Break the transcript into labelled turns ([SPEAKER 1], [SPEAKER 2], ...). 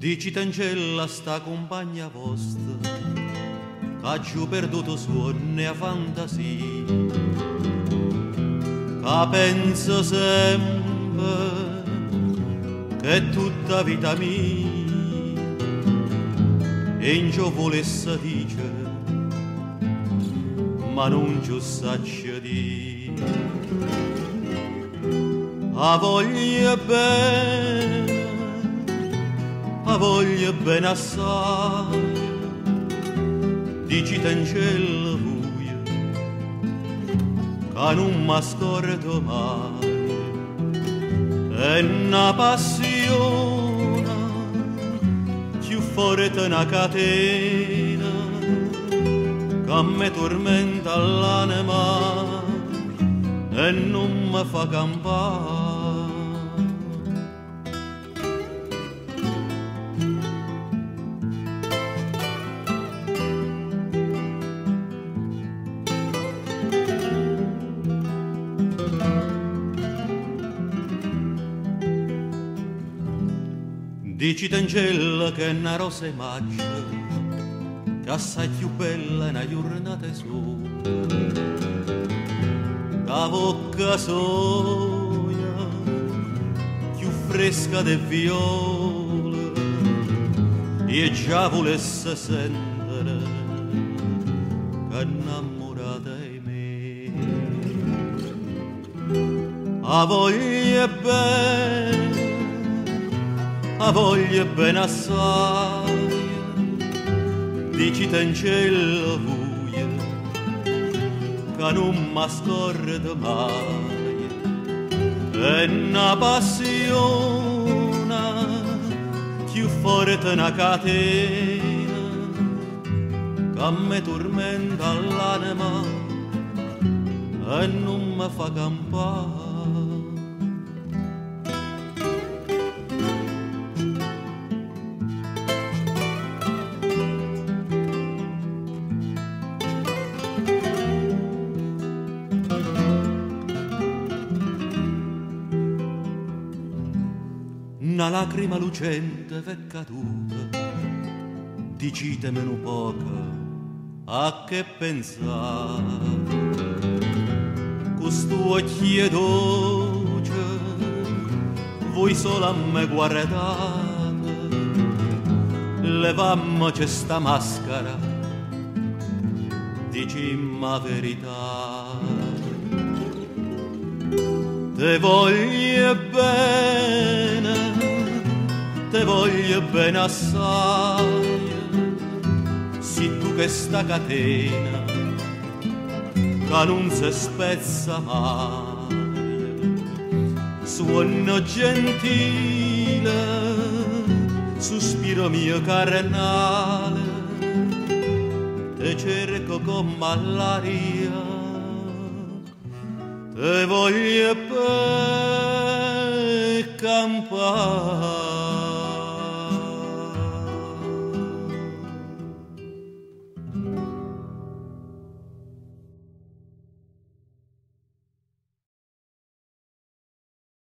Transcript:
[SPEAKER 1] Dici t'angella sta compagna vostra, che giù perduto suono e fantasia, che pensa sempre che è tutta vita mia, e in ciò volesse dire, ma non ci saccia dire. A voglia bene, a voglia bene assai, dici t'angelo buia, che non mi scordo mai, è una passione più forte una catena, che mi tormenta l'anima e non mi fa campare. Dici t'angella che è una rosa magia, che assai più bella è una giornata sola, la bocca soia più fresca del viola, e già volesse sentire che è innamorata di me. A voglia bene, a voglia bene assai, dici t'angelo buia, che non mi scordo mai, è una passione più forte una catena, che mi tormenta l'anima e non mi fa campare. Una lacrima lucente v'è caduta, dicitemelo poca, a che pensare? Questo occhio dolce, voi solo a me guardate, levammoci sta maschera, dicimmo la verità. Te voglio bene, te voglio bene assai, si tu che sta catena che non si spezza mai, suono gentile, sospiro mio carnale, te cerco con malaria, te voglio per campare.